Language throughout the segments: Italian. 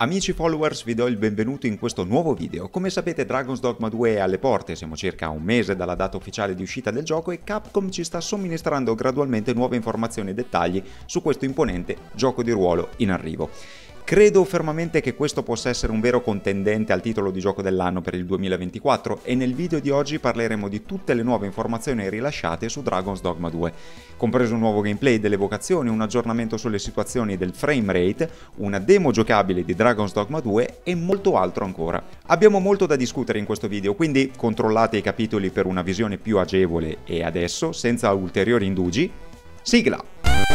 Amici followers, vi do il benvenuto in questo nuovo video. Come sapete, Dragon's Dogma 2 è alle porte, siamo circa a un mese dalla data ufficiale di uscita del gioco e Capcom ci sta somministrando gradualmente nuove informazioni e dettagli su questo imponente gioco di ruolo in arrivo. Credo fermamente che questo possa essere un vero contendente al titolo di gioco dell'anno per il 2024 e nel video di oggi parleremo di tutte le nuove informazioni rilasciate su Dragon's Dogma 2, compreso un nuovo gameplay delle vocazioni, un aggiornamento sulle situazioni del frame rate, una demo giocabile di Dragon's Dogma 2 e molto altro ancora. Abbiamo molto da discutere in questo video, quindi controllate i capitoli per una visione più agevole e adesso, senza ulteriori indugi, sigla!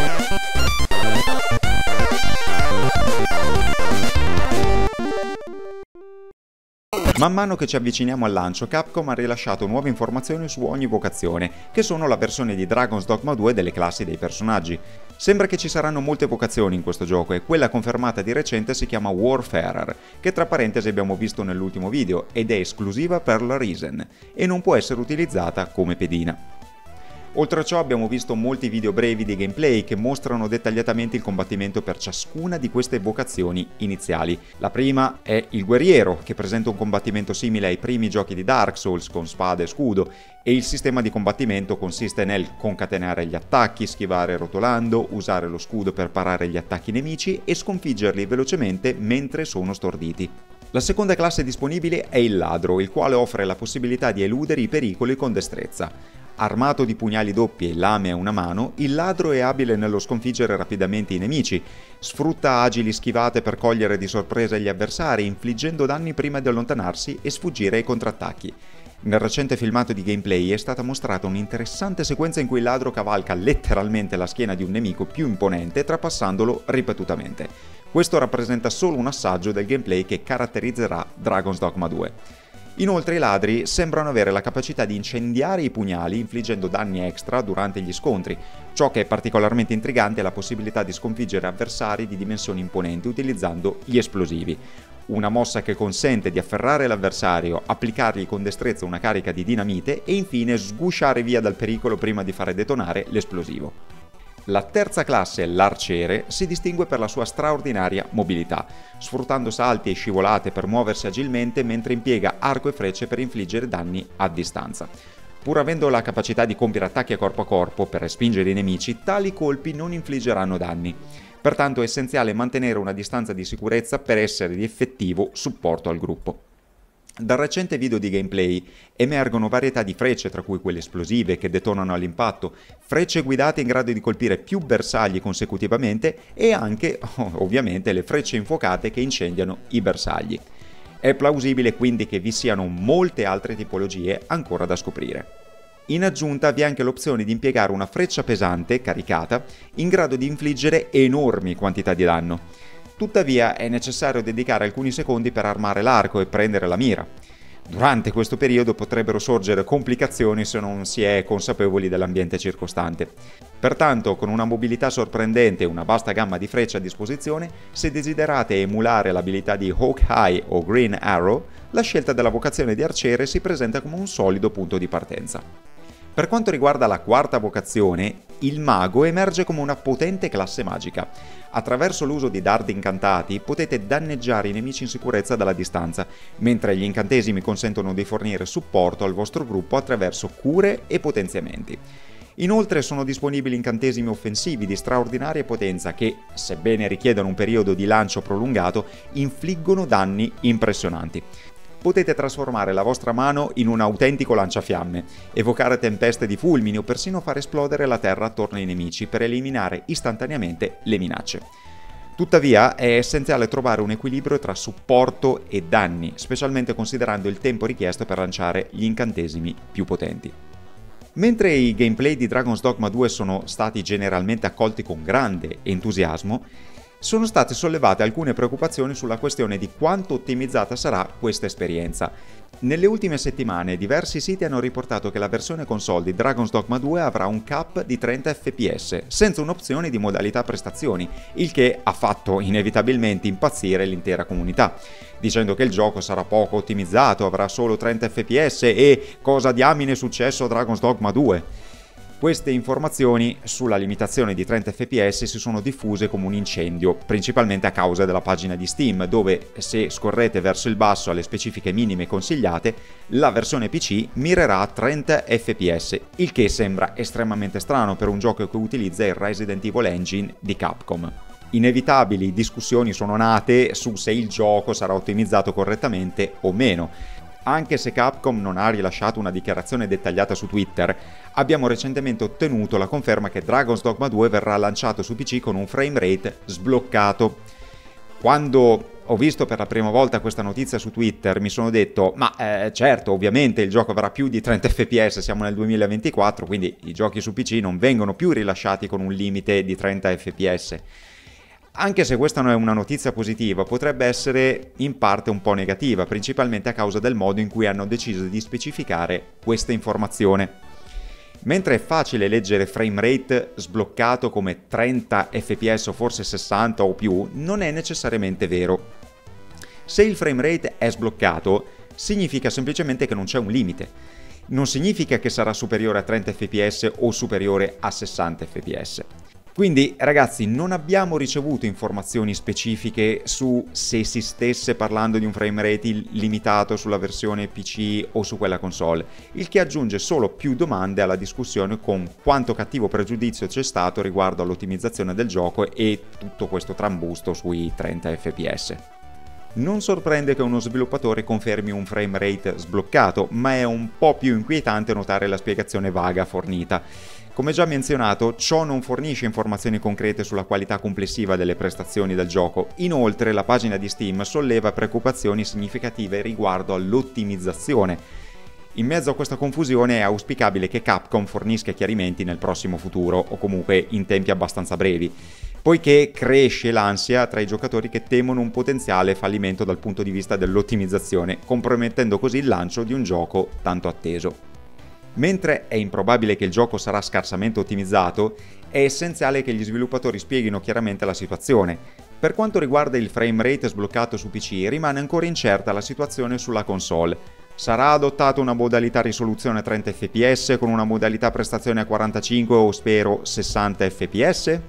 Man mano che ci avviciniamo al lancio, Capcom ha rilasciato nuove informazioni su ogni vocazione, che sono la versione di Dragon's Dogma 2 delle classi dei personaggi. Sembra che ci saranno molte vocazioni in questo gioco e quella confermata di recente si chiama Warfarer, che tra parentesi abbiamo visto nell'ultimo video, ed è esclusiva per la Risen, e non può essere utilizzata come pedina. Oltre a ciò abbiamo visto molti video brevi di gameplay che mostrano dettagliatamente il combattimento per ciascuna di queste vocazioni iniziali. La prima è il guerriero, che presenta un combattimento simile ai primi giochi di Dark Souls con spada e scudo, e il sistema di combattimento consiste nel concatenare gli attacchi, schivare rotolando, usare lo scudo per parare gli attacchi nemici e sconfiggerli velocemente mentre sono storditi. La seconda classe disponibile è il ladro, il quale offre la possibilità di eludere i pericoli con destrezza. Armato di pugnali doppi e lame a una mano, il ladro è abile nello sconfiggere rapidamente i nemici, sfrutta agili schivate per cogliere di sorpresa gli avversari, infliggendo danni prima di allontanarsi e sfuggire ai contrattacchi. Nel recente filmato di gameplay è stata mostrata un'interessante sequenza in cui il ladro cavalca letteralmente la schiena di un nemico più imponente, trapassandolo ripetutamente. Questo rappresenta solo un assaggio del gameplay che caratterizzerà Dragon's Dogma 2. Inoltre i ladri sembrano avere la capacità di incendiare i pugnali infliggendo danni extra durante gli scontri. Ciò che è particolarmente intrigante è la possibilità di sconfiggere avversari di dimensioni imponenti utilizzando gli esplosivi. Una mossa che consente di afferrare l'avversario, applicargli con destrezza una carica di dinamite e infine sgusciare via dal pericolo prima di fare detonare l'esplosivo. La terza classe, l'arciere, si distingue per la sua straordinaria mobilità, sfruttando salti e scivolate per muoversi agilmente mentre impiega arco e frecce per infliggere danni a distanza. Pur avendo la capacità di compiere attacchi a corpo per respingere i nemici, tali colpi non infliggeranno danni. Pertanto è essenziale mantenere una distanza di sicurezza per essere di effettivo supporto al gruppo. Dal recente video di gameplay emergono varietà di frecce, tra cui quelle esplosive che detonano all'impatto, frecce guidate in grado di colpire più bersagli consecutivamente e anche, ovviamente, le frecce infuocate che incendiano i bersagli. È plausibile quindi che vi siano molte altre tipologie ancora da scoprire. In aggiunta vi è anche l'opzione di impiegare una freccia pesante, caricata, in grado di infliggere enormi quantità di danno. Tuttavia è necessario dedicare alcuni secondi per armare l'arco e prendere la mira. Durante questo periodo potrebbero sorgere complicazioni se non si è consapevoli dell'ambiente circostante. Pertanto, con una mobilità sorprendente e una vasta gamma di frecce a disposizione, se desiderate emulare l'abilità di Hawkeye o Green Arrow, la scelta della vocazione di arciere si presenta come un solido punto di partenza. Per quanto riguarda la quarta vocazione, il mago emerge come una potente classe magica. Attraverso l'uso di dardi incantati potete danneggiare i nemici in sicurezza dalla distanza, mentre gli incantesimi consentono di fornire supporto al vostro gruppo attraverso cure e potenziamenti. Inoltre sono disponibili incantesimi offensivi di straordinaria potenza che, sebbene richiedano un periodo di lancio prolungato, infliggono danni impressionanti. Potete trasformare la vostra mano in un autentico lanciafiamme, evocare tempeste di fulmini o persino far esplodere la terra attorno ai nemici per eliminare istantaneamente le minacce. Tuttavia è essenziale trovare un equilibrio tra supporto e danni, specialmente considerando il tempo richiesto per lanciare gli incantesimi più potenti. Mentre i gameplay di Dragon's Dogma 2 sono stati generalmente accolti con grande entusiasmo, sono state sollevate alcune preoccupazioni sulla questione di quanto ottimizzata sarà questa esperienza. Nelle ultime settimane diversi siti hanno riportato che la versione console di Dragon's Dogma 2 avrà un cap di 30 fps, senza un'opzione di modalità prestazioni, il che ha fatto inevitabilmente impazzire l'intera comunità, dicendo che il gioco sarà poco ottimizzato, avrà solo 30 fps e cosa diamine è successo a Dragon's Dogma 2. Queste informazioni sulla limitazione di 30 fps si sono diffuse come un incendio, principalmente a causa della pagina di Steam, dove se scorrete verso il basso alle specifiche minime consigliate, la versione PC mirerà a 30 fps, il che sembra estremamente strano per un gioco che utilizza il Resident Evil Engine di Capcom. Inevitabili discussioni sono nate su se il gioco sarà ottimizzato correttamente o meno. Anche se Capcom non ha rilasciato una dichiarazione dettagliata su Twitter, abbiamo recentemente ottenuto la conferma che Dragon's Dogma 2 verrà lanciato su PC con un frame rate sbloccato. Quando ho visto per la prima volta questa notizia su Twitter mi sono detto certo, ovviamente il gioco avrà più di 30 fps, siamo nel 2024, quindi i giochi su PC non vengono più rilasciati con un limite di 30 fps. Anche se questa non è una notizia positiva, potrebbe essere in parte un po' negativa, principalmente a causa del modo in cui hanno deciso di specificare questa informazione. Mentre è facile leggere frame rate sbloccato come 30 fps o forse 60 o più, non è necessariamente vero. Se il frame rate è sbloccato, significa semplicemente che non c'è un limite. Non significa che sarà superiore a 30 fps o superiore a 60 fps. Quindi ragazzi, non abbiamo ricevuto informazioni specifiche su se si stesse parlando di un frame rate limitato sulla versione PC o su quella console, il che aggiunge solo più domande alla discussione con quanto cattivo pregiudizio c'è stato riguardo all'ottimizzazione del gioco e tutto questo trambusto sui 30 fps. Non sorprende che uno sviluppatore confermi un frame rate sbloccato, ma è un po' più inquietante notare la spiegazione vaga fornita. Come già menzionato, ciò non fornisce informazioni concrete sulla qualità complessiva delle prestazioni del gioco. Inoltre, la pagina di Steam solleva preoccupazioni significative riguardo all'ottimizzazione. In mezzo a questa confusione è auspicabile che Capcom fornisca chiarimenti nel prossimo futuro, o comunque in tempi abbastanza brevi, poiché cresce l'ansia tra i giocatori che temono un potenziale fallimento dal punto di vista dell'ottimizzazione, compromettendo così il lancio di un gioco tanto atteso. Mentre è improbabile che il gioco sarà scarsamente ottimizzato, è essenziale che gli sviluppatori spieghino chiaramente la situazione. Per quanto riguarda il frame rate sbloccato su PC, rimane ancora incerta la situazione sulla console. Sarà adottata una modalità risoluzione 30 fps con una modalità prestazione a 45 o spero 60 fps?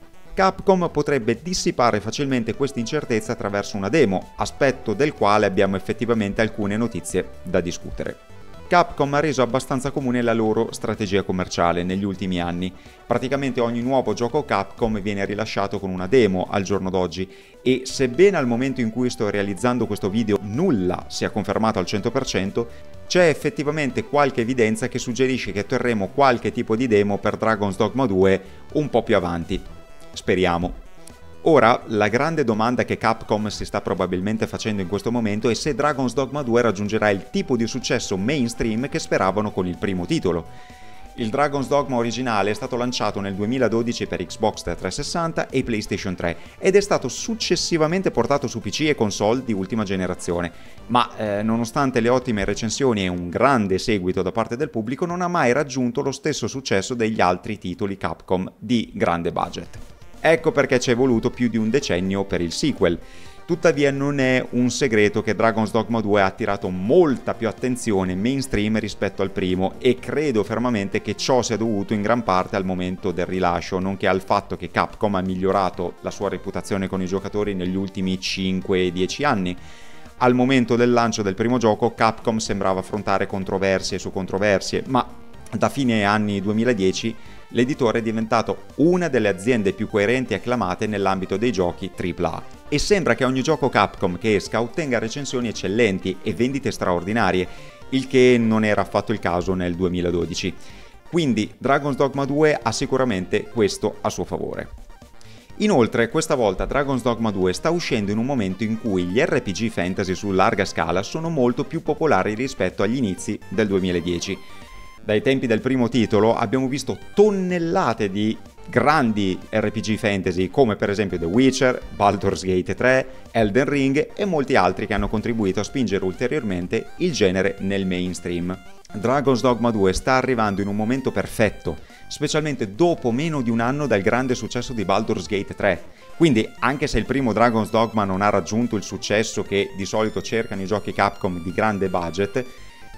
Capcom potrebbe dissipare facilmente questa incertezza attraverso una demo, aspetto del quale abbiamo effettivamente alcune notizie da discutere. Capcom ha reso abbastanza comune la loro strategia commerciale negli ultimi anni. Praticamente ogni nuovo gioco Capcom viene rilasciato con una demo al giorno d'oggi e sebbene al momento in cui sto realizzando questo video nulla sia confermato al 100%, c'è effettivamente qualche evidenza che suggerisce che terremo qualche tipo di demo per Dragon's Dogma 2 un po' più avanti. Speriamo. Ora, la grande domanda che Capcom si sta probabilmente facendo in questo momento è se Dragon's Dogma 2 raggiungerà il tipo di successo mainstream che speravano con il primo titolo. Il Dragon's Dogma originale è stato lanciato nel 2012 per Xbox 360 e PlayStation 3 ed è stato successivamente portato su PC e console di ultima generazione, ma nonostante le ottime recensioni e un grande seguito da parte del pubblico non ha mai raggiunto lo stesso successo degli altri titoli Capcom di grande budget. Ecco perché ci è voluto più di un decennio per il sequel. Tuttavia non è un segreto che Dragon's Dogma 2 ha attirato molta più attenzione mainstream rispetto al primo e credo fermamente che ciò sia dovuto in gran parte al momento del rilascio, nonché al fatto che Capcom ha migliorato la sua reputazione con i giocatori negli ultimi 5-10 anni. Al momento del lancio del primo gioco Capcom sembrava affrontare controversie su controversie, ma da fine anni 2010 l'editore è diventato una delle aziende più coerenti e acclamate nell'ambito dei giochi AAA. E sembra che ogni gioco Capcom che esca ottenga recensioni eccellenti e vendite straordinarie, il che non era affatto il caso nel 2012. Quindi Dragon's Dogma 2 ha sicuramente questo a suo favore. Inoltre, questa volta Dragon's Dogma 2 sta uscendo in un momento in cui gli RPG fantasy su larga scala sono molto più popolari rispetto agli inizi del 2010. Dai tempi del primo titolo abbiamo visto tonnellate di grandi RPG fantasy come per esempio The Witcher, Baldur's Gate 3, Elden Ring e molti altri che hanno contribuito a spingere ulteriormente il genere nel mainstream. Dragon's Dogma 2 sta arrivando in un momento perfetto, specialmente dopo meno di un anno dal grande successo di Baldur's Gate 3. Quindi, anche se il primo Dragon's Dogma non ha raggiunto il successo che di solito cercano i giochi Capcom di grande budget,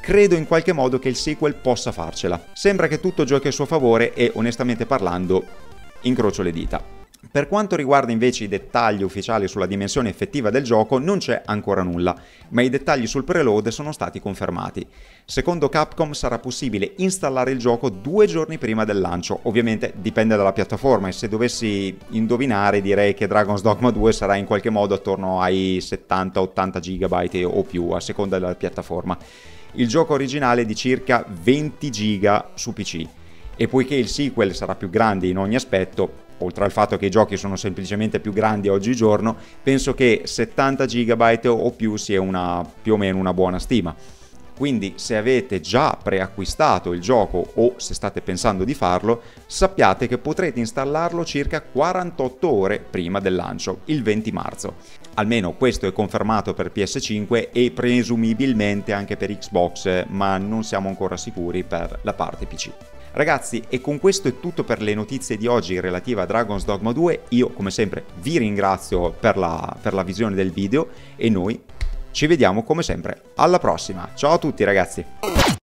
credo in qualche modo che il sequel possa farcela. Sembra che tutto giochi a suo favore e, onestamente parlando, incrocio le dita. Per quanto riguarda invece i dettagli ufficiali sulla dimensione effettiva del gioco non c'è ancora nulla, ma i dettagli sul preload sono stati confermati. Secondo Capcom sarà possibile installare il gioco 2 giorni prima del lancio, ovviamente dipende dalla piattaforma e se dovessi indovinare direi che Dragon's Dogma 2 sarà in qualche modo attorno ai 70-80 GB o più a seconda della piattaforma. Il gioco originale è di circa 20 GB su PC e poiché il sequel sarà più grande in ogni aspetto, oltre al fatto che i giochi sono semplicemente più grandi oggigiorno, penso che 70 GB o più sia più o meno una buona stima. Quindi se avete già preacquistato il gioco o se state pensando di farlo, sappiate che potrete installarlo circa 48 ore prima del lancio, il 20 marzo. Almeno questo è confermato per PS5 e presumibilmente anche per Xbox, ma non siamo ancora sicuri per la parte PC. Ragazzi, e con questo è tutto per le notizie di oggi relative a Dragon's Dogma 2. Io, come sempre, vi ringrazio per la visione del video e noi ci vediamo come sempre alla prossima. Ciao a tutti ragazzi!